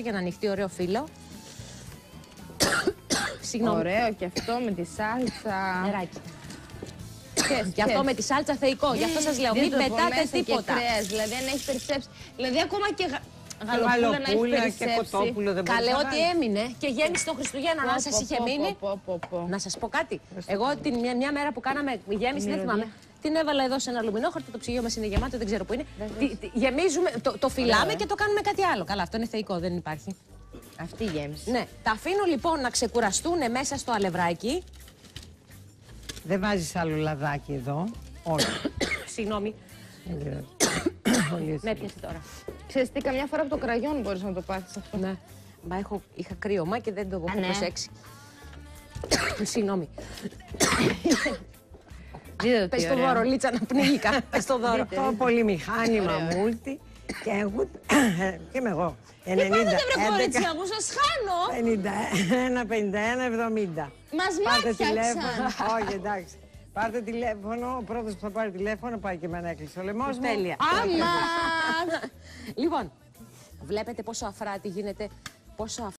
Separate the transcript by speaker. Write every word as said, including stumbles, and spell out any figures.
Speaker 1: για να ανοιχτεί ωραίο φύλλο. Συγγνώμη.
Speaker 2: Ωραίο και αυτό με τη σάλτσα.
Speaker 1: Νεράκι.
Speaker 2: Και,
Speaker 1: και αυτό με τη σάλτσα θεϊκό. Γι' αυτό σας λέω, μην πετάτε τίποτα.
Speaker 2: Κρέας, δηλαδή αν έχει περισσέψει. Δηλαδή ακόμα και γα...
Speaker 3: γαλοπούλα
Speaker 2: να έχει
Speaker 3: και κοτόπουλο δεν μπορεί.
Speaker 1: Καλέ,
Speaker 3: να
Speaker 1: ό,τι
Speaker 3: βάλει.
Speaker 1: έμεινε και γέμιση των Χριστουγέννων, αν σας είχε μείνει. Να σας πω κάτι. Εγώ την μια, μια μέρα που κάναμε γέμιση, δεν θυμάμαι. Την έβαλα εδώ σε ένα αλουμινόχαρτο, το ψυγείο μας είναι γεμάτο, δεν ξέρω που είναι. Τι, τι, γεμίζουμε, το, το φυλάμε και το κάνουμε κάτι άλλο. Καλά, αυτό είναι θεϊκό, δεν υπάρχει.
Speaker 2: Αυτή η γέμιση.
Speaker 1: Ναι, τα αφήνω λοιπόν να ξεκουραστούν μέσα στο αλευράκι.
Speaker 3: Δεν βάζεις άλλο λαδάκι εδώ. Όχι.
Speaker 1: Συγγνώμη. Με έπιασε τώρα.
Speaker 2: Ξέρεις τι, καμιά φορά από το κραγιόν μπορείς να το πάθεις αυτό.
Speaker 1: Ναι. Μα έχω, είχα κρύωμα και δεν το έχω
Speaker 2: ναι.
Speaker 1: προσέξει. Συγγνώμη.
Speaker 2: Δείτε
Speaker 1: Πες το δώρο, Λίτσα, να πνίγηκα. Πες το δώρο.
Speaker 3: Το πολύ μηχάνημα μούλτι και εγώ. Και είμαι εγώ. ενενήντα,
Speaker 2: Τι πάτε βρε κορίτσια μου, σας χάνω.
Speaker 3: πενήντα ένα, πενήντα ένα, εβδομήντα.
Speaker 2: Μας
Speaker 3: Πάρτε τηλέφωνο.
Speaker 2: μάτιαξαν.
Speaker 3: Όχι, εντάξει. Πάρτε τηλέφωνο. Ο πρώτος που θα πάρει τηλέφωνο πάει και εμένα έκλεισε ο λαιμός μου.
Speaker 1: Τέλεια.
Speaker 2: Άμα.
Speaker 1: Λοιπόν, βλέπετε πόσο αφράτη γίνεται, πόσο